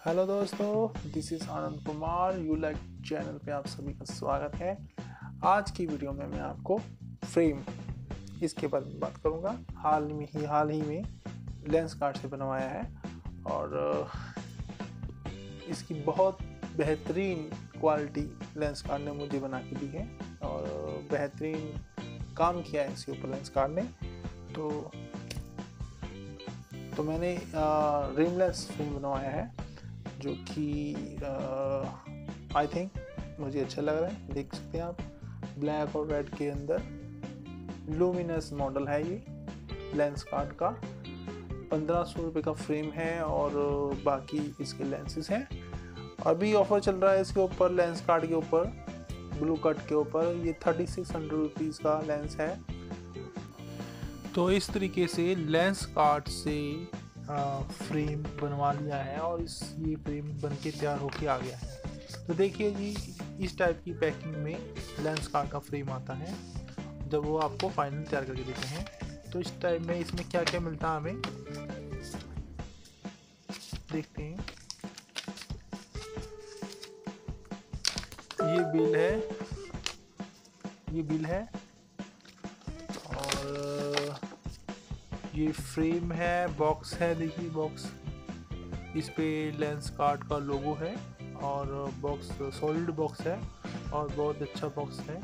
Hello दोस्तों, this is Anand Kumar you like channel पे आप सभी का स्वागत है। आज की वीडियो में मैं आपको फ्रेम इसके बारे में बात करूंगा। हाल ही में लेंसकार्ट से बनवाया है और इसकी बहुत बेहतरीन क्वालिटी लेंसकार्ट ने मुझे बना के दी है और बेहतरीन काम किया है इसके ऊपर लेंसकार्ट ने। तो मैंने रिमलेस फ्रेम बनवाया है जो कि आई थिंक मुझे अच्छा लग रहा है। देख सकते हैं आप, ब्लैक और रेड के अंदर लूमिनस मॉडल है ये लेंसकार्ट का। 1500 रुपये का फ्रेम है और बाकी इसके लेंसेज हैं। अभी ऑफर चल रहा है इसके ऊपर, लेंसकार्ट के ऊपर, ब्लू कट के ऊपर। ये 3600 रुपीज़ का लेंस है। तो इस तरीके से लेंसकार्ट से फ्रेम बनवा लिया है और ये फ्रेम बन के तैयार होके आ गया है। तो देखिए जी, इस टाइप की पैकिंग में लेंसकार्ट का फ्रेम आता है जब वो आपको फाइनल तैयार करके देते हैं। तो इस टाइप में इसमें क्या क्या मिलता है हमें देखते हैं। ये बिल है और ये फ्रेम है, बॉक्स है। देखिए बॉक्स, इस पे लेंसकार्ट का लोगो है और बॉक्स सॉलिड बॉक्स है और बहुत अच्छा बॉक्स है।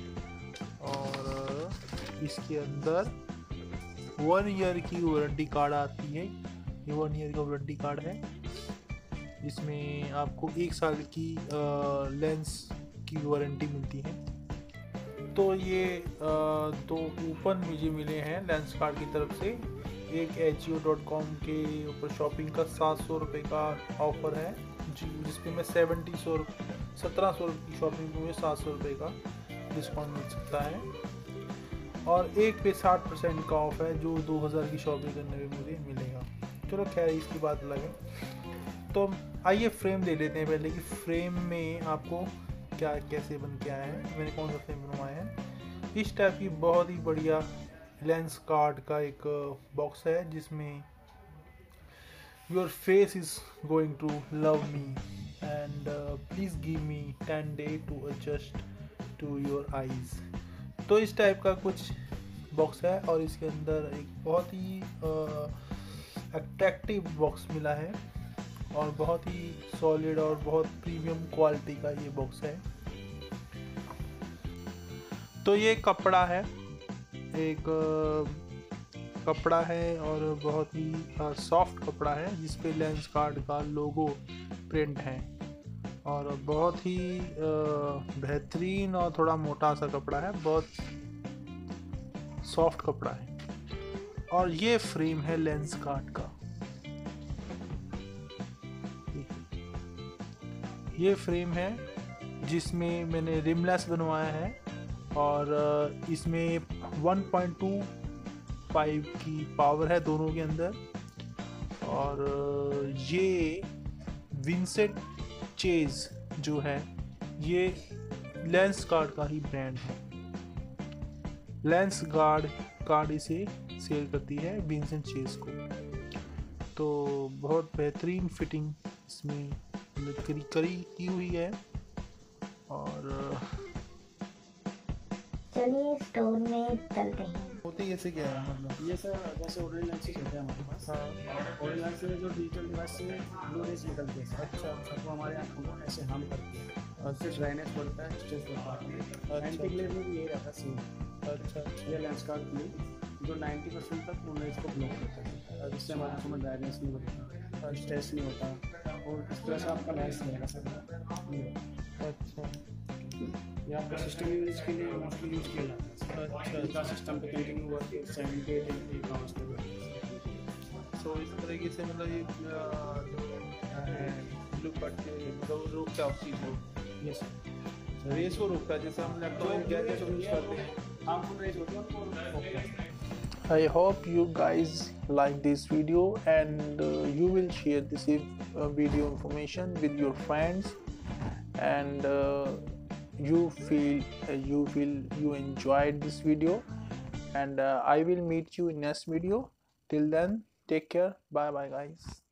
और इसके अंदर 1 ईयर की वारंटी कार्ड आती है। ये 1 ईयर का वारंटी कार्ड है। इसमें आपको 1 साल की लेंस की वारंटी मिलती है। तो ये 2 कूपन मुझे मिले हैं लेंसकार्ट की तरफ से। एक HO.com के ऊपर शॉपिंग का 700 रुपये का ऑफ़र है जिसपे मैं 1700 की शॉपिंग में मुझे 700 रुपये का डिस्काउंट मिल सकता है। और एक पे 60% का ऑफ है जो 2000 की शॉपिंग करने में मुझे मिलेगा। चलो खैर, इसकी बात अलग है। तो आइए फ्रेम ले लेते हैं पहले कि फ्रेम में आपको क्या कैसे बन के आया है, मैंने कौन सा फ्रेम बनवाया है। इस टाइप की बहुत ही बढ़िया लेंसकार्ट का एक बॉक्स है जिसमें your face is going to love me and please give me 10 days to adjust to your eyes. तो इस टाइप का कुछ बॉक्स है और इसके अंदर एक बहुत ही अट्रैक्टिव बॉक्स मिला है और बहुत ही सॉलिड और बहुत प्रीमियम क्वालिटी का ये बॉक्स है। तो ये कपड़ा है, एक कपड़ा है और बहुत ही सॉफ्ट कपड़ा है जिसपे लेंसकार्ट का लोगो प्रिंट है और बहुत ही बेहतरीन और थोड़ा मोटा सा कपड़ा है, बहुत सॉफ्ट कपड़ा है। और ये फ्रेम है लेंसकार्ट का। ये फ्रेम है जिसमें मैंने रिमलेस बनवाया है और इसमें 1.25 की पावर है दोनों के अंदर। और ये विंसेंट चेज जो है ये लेंसकार्ट का ही ब्रांड है। लेंसकार्ट इसे सेल करती है विंसेंट चेज को। तो बहुत बेहतरीन फिटिंग इसमें करी की हुई है। और चलिए स्टोर में चलते हैं। होती कैसे क्या है, मतलब ये सर जैसे ओरिजिनल लेंसेज होते हैं हमारे पास। हाँ, ओरिजिनल से जो डिजिटल डिवाइस से ब्लू रेज निकलते हैं। अच्छा वो हमारे आँखों को ऐसे हार्म करती है। उससे ड्राइनेस बढ़ता है, स्ट्रेस बढ़ता है। एंटी ग्लेयर में भी यही रहता है सेम। अच्छा। ये लेंसकार्ट में जो 90% तक ब्लू रेज को ब्लॉक करता है, जिससे हमारे आँखों में ड्राइनेस नहीं होता, स्ट्रेस नहीं होता और इस तरह से आपका लेंस रहेगा सर। अच्छा, ये आपका सिस्टम यूज के लिए मोस्टली यूज किया जाता है। अच्छा। इनका सिस्टम पे कंटिन्यू वर्क 7 से 8 आवर्स तक। तो इस तरीके से मतलब ये ब्लू कट के मतलब रोकता है उस चीज़ को। यस सर, रेस को रोकता है, जैसे हम लैपटॉप में गैजेट यूज करते हैं। हार्मफुल रेज होती है उनको रोकता है। I hope you guys like this video and you will share this video information with your friends and you enjoyed this video and I will meet you in next video. Till then, take care. Bye bye guys.